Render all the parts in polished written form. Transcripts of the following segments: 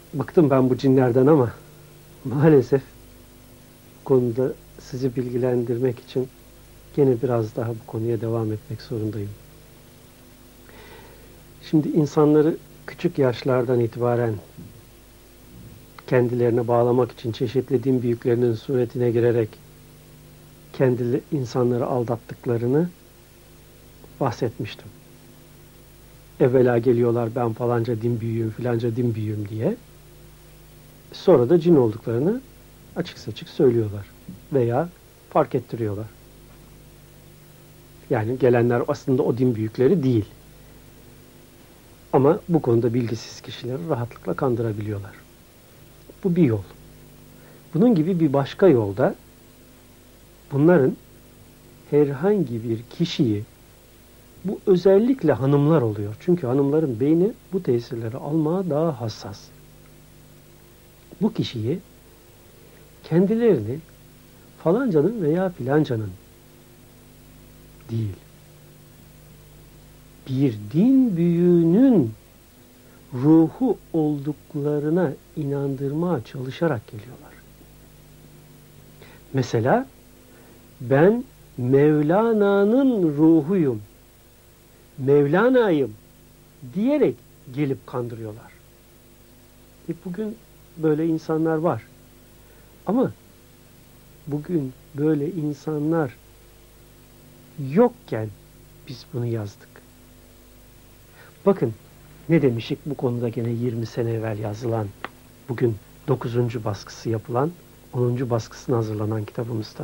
Bıktım ben bu cinlerden ama maalesef bu konuda sizi bilgilendirmek için gene biraz daha bu konuya devam etmek zorundayım. Şimdi insanları küçük yaşlardan itibaren kendilerine bağlamak için çeşitli din büyüklerinin suretine girerek kendi insanları aldattıklarını bahsetmiştim. Evvela geliyorlar ben falanca din büyüğüm, filanca din büyüğüm diye. Sonra da cin olduklarını açık saçık söylüyorlar. Veya fark ettiriyorlar. Yani gelenler aslında o din büyükleri değil. Ama bu konuda bilgisiz kişileri rahatlıkla kandırabiliyorlar. Bu bir yol. Bunun gibi bir başka yolda bunların herhangi bir kişiyi, bu özellikle hanımlar oluyor. Çünkü hanımların beyni bu tesirleri almaya daha hassas. Bu kişiyi kendilerini falancanın veya filancanın değil, bir din büyüğünün ruhu olduklarına inandırmaya çalışarak geliyorlar. Mesela ben Mevlana'nın ruhuyum, Mevlana'yım diyerek gelip kandırıyorlar. Bugün böyle insanlar var. Ama bugün böyle insanlar yokken biz bunu yazdık. Bakın ne demişik bu konuda gene 20 sene evvel yazılan, bugün 9. baskısı yapılan, 10. baskısına hazırlanan kitabımızda.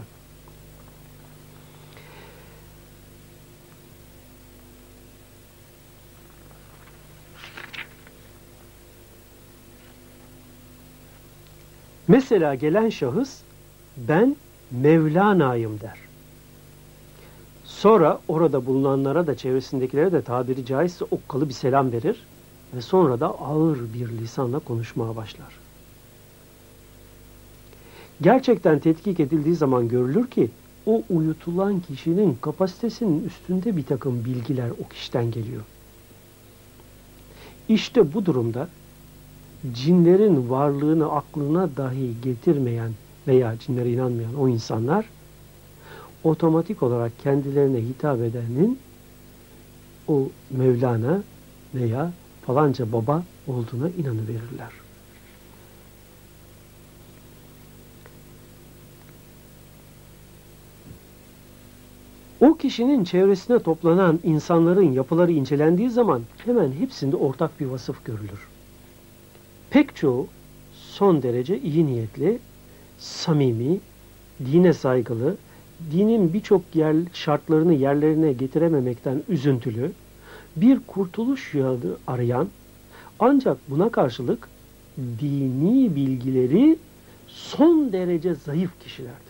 Mesela gelen şahıs ben Mevlana'yım der. Sonra orada bulunanlara da çevresindekilere de tabiri caizse okkalı bir selam verir ve sonra da ağır bir lisanla konuşmaya başlar. Gerçekten tetkik edildiği zaman görülür ki o uyutulan kişinin kapasitesinin üstünde bir takım bilgiler o kişiden geliyor. İşte bu durumda cinlerin varlığını aklına dahi getirmeyen veya cinlere inanmayan o insanlar otomatik olarak kendilerine hitap edenin o Mevlana veya falanca baba olduğuna inanıverirler. O kişinin çevresine toplanan insanların yapıları incelendiği zaman hemen hepsinde ortak bir vasıf görülür. Pek çoğu son derece iyi niyetli, samimi, dine saygılı, dinin birçok şartlarını yerlerine getirememekten üzüntülü, bir kurtuluş yolu arayan, ancak buna karşılık dini bilgileri son derece zayıf kişilerdir.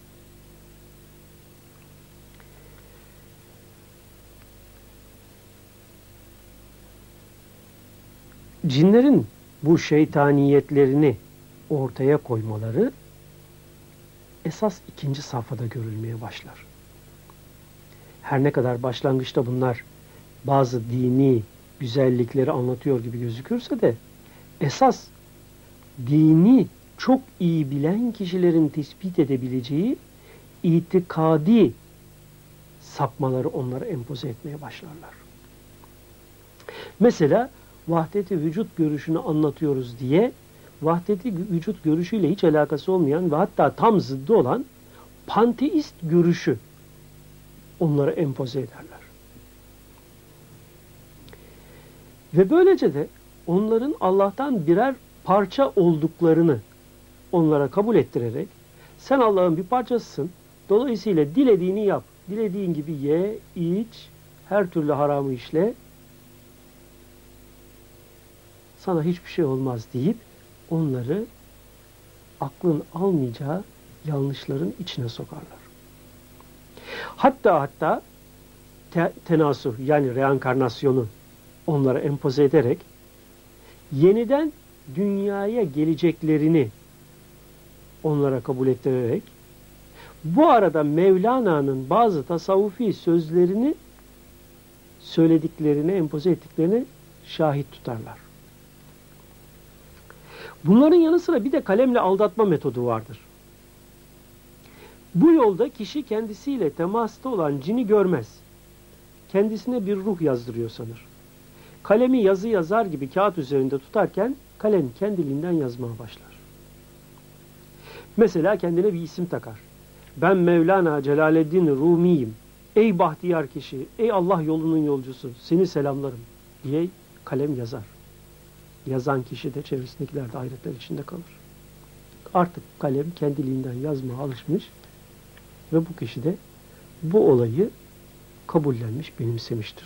Cinlerin bu şeytaniyetlerini ortaya koymaları esas ikinci safhada görülmeye başlar. Her ne kadar başlangıçta bunlar bazı dini güzellikleri anlatıyor gibi gözükürse de esas dini çok iyi bilen kişilerin tespit edebileceği itikadi sapmaları onlara empoze etmeye başlarlar. Mesela vahdeti vücut görüşünü anlatıyoruz diye vahdeti vücut görüşüyle hiç alakası olmayan ve hatta tam zıddı olan panteist görüşü onlara empoze ederler. Ve böylece de onların Allah'tan birer parça olduklarını onlara kabul ettirerek sen Allah'ın bir parçasısın, dolayısıyla dilediğini yap, dilediğin gibi ye, iç, her türlü haramı işle, sana hiçbir şey olmaz deyip onları aklın almayacağı yanlışların içine sokarlar. Hatta tenasüh yani reenkarnasyonu onlara empoze ederek yeniden dünyaya geleceklerini onlara kabul ettirerek bu arada Mevlana'nın bazı tasavvufi sözlerini söylediklerini, empoze ettiklerini şahit tutarlar. Bunların yanı sıra bir de kalemle aldatma metodu vardır. Bu yolda kişi kendisiyle temasta olan cini görmez. Kendisine bir ruh yazdırıyor sanır. Kalemi yazı yazar gibi kağıt üzerinde tutarken kalem kendiliğinden yazmaya başlar. Mesela kendine bir isim takar. Ben Mevlana Celaleddin Rumi'yim. Ey bahtiyar kişi, ey Allah yolunun yolcusu, seni selamlarım diye kalem yazar. Yazan kişi de çevresindekiler de hayretler içinde kalır. Artık kalem kendiliğinden yazmaya alışmış ve bu kişi de bu olayı kabullenmiş, benimsemiştir.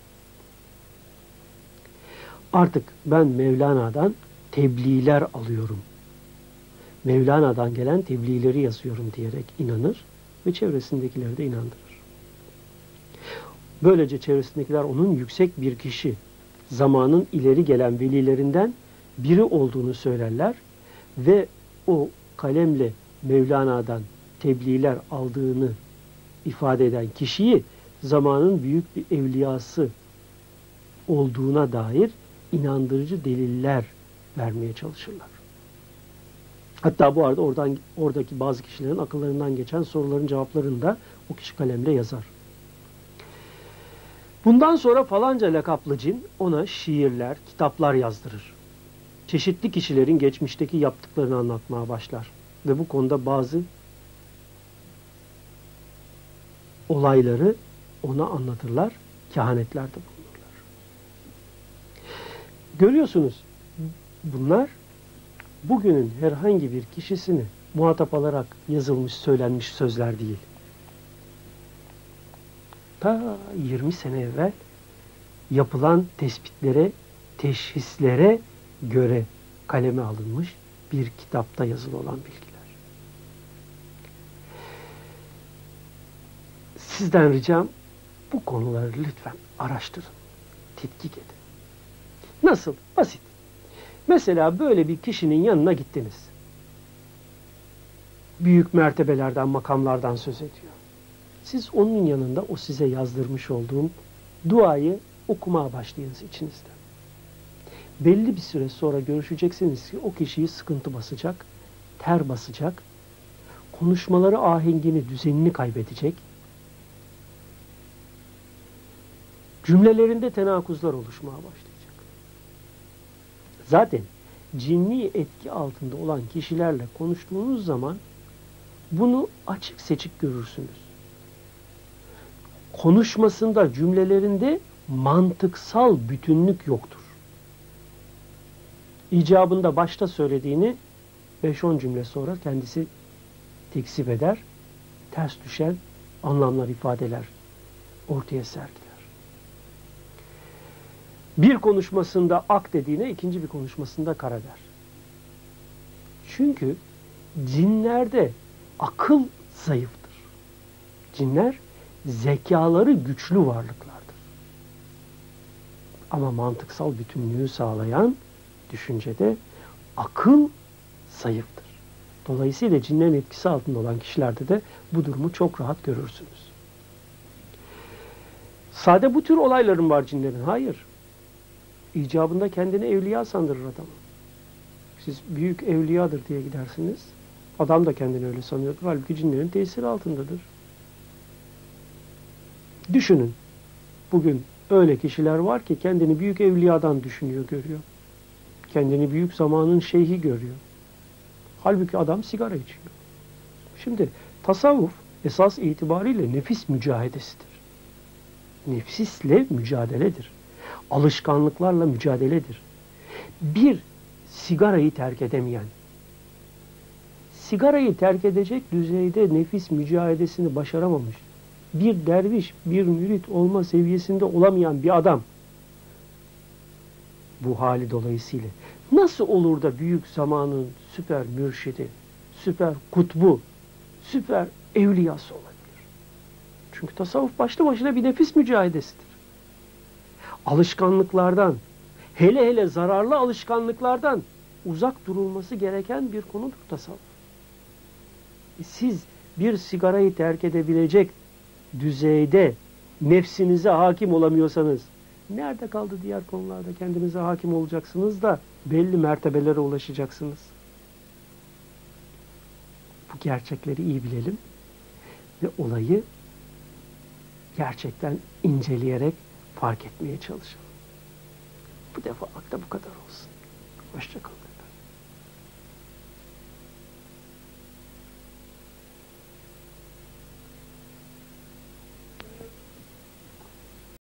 Artık ben Mevlana'dan tebliğler alıyorum. Mevlana'dan gelen tebliğleri yazıyorum diyerek inanır ve çevresindekileri de inandırır. Böylece çevresindekiler onun yüksek bir kişi, zamanın ileri gelen velilerinden biri olduğunu söylerler ve o kalemle Mevlana'dan tebliğler aldığını ifade eden kişiyi zamanın büyük bir evliyası olduğuna dair inandırıcı deliller vermeye çalışırlar. Hatta bu arada oradaki bazı kişilerin akıllarından geçen soruların cevaplarını da o kişi kalemle yazar. Bundan sonra falanca lakaplı cin ona şiirler, kitaplar yazdırır. Çeşitli kişilerin geçmişteki yaptıklarını anlatmaya başlar. Ve bu konuda bazı olayları ona anlatırlar, kehanetlerde bulunurlar. Görüyorsunuz, bunlar bugünün herhangi bir kişisini muhatap alarak yazılmış, söylenmiş sözler değil. Ta 20 sene evvel yapılan tespitlere, teşhislere göre kaleme alınmış bir kitapta yazılı olan bilgiler. Sizden ricam bu konuları lütfen araştırın, tetkik edin. Nasıl? Basit. Mesela böyle bir kişinin yanına gittiniz. Büyük mertebelerden, makamlardan söz ediyor. Siz onun yanında o size yazdırmış olduğum duayı okumaya başlayınız içinizde. Belli bir süre sonra görüşeceksiniz ki o kişiyi sıkıntı basacak, ter basacak, konuşmaları ahengini, düzenini kaybedecek, cümlelerinde tenakuzlar oluşmaya başlayacak. Zaten cinni etki altında olan kişilerle konuştuğunuz zaman bunu açık seçik görürsünüz. Konuşmasında, cümlelerinde mantıksal bütünlük yoktur. İcabında başta söylediğini 5-10 cümle sonra kendisi tekzip eder, ters düşen anlamlar, ifadeler ortaya sergiler. Bir konuşmasında ak dediğine ikinci bir konuşmasında kara der. Çünkü cinlerde akıl zayıftır. Cinler zekaları güçlü varlıklardır. Ama mantıksal bütünlüğü sağlayan düşüncede akıl zayıftır. Dolayısıyla cinlerin etkisi altında olan kişilerde de bu durumu çok rahat görürsünüz. Sade bu tür olayların var cinlerin. Hayır. İcabında kendini evliya sandırır adamı. Siz büyük evliyadır diye gidersiniz. Adam da kendini öyle sanıyordur. Halbuki cinlerin tesiri altındadır. Düşünün. Bugün öyle kişiler var ki kendini büyük evliyadan düşünüyor, görüyor. Kendini büyük zamanın şeyhi görüyor. Halbuki adam sigara içiyor. Şimdi tasavvuf esas itibariyle nefis mücadelesidir. Nefsisle mücadeledir. Alışkanlıklarla mücadeledir. Bir sigarayı terk edemeyen, sigarayı terk edecek düzeyde nefis mücadelesini başaramamış, bir derviş, bir mürit olma seviyesinde olamayan bir adam, bu hali dolayısıyla nasıl olur da büyük zamanın süper mürşidi, süper kutbu, süper evliyası olabilir? Çünkü tasavvuf başlı başına bir nefis mücadelesidir. Alışkanlıklardan, hele hele zararlı alışkanlıklardan uzak durulması gereken bir konudur tasavvuf. Siz bir sigarayı terk edebilecek düzeyde nefsinize hakim olamıyorsanız Nerede kaldı diğer konularda kendinize hakim olacaksınız da belli mertebelere ulaşacaksınız. Bu gerçekleri iyi bilelim ve olayı gerçekten inceleyerek fark etmeye çalışalım. Bu defa da bu kadar olsun. Hoşça kalın.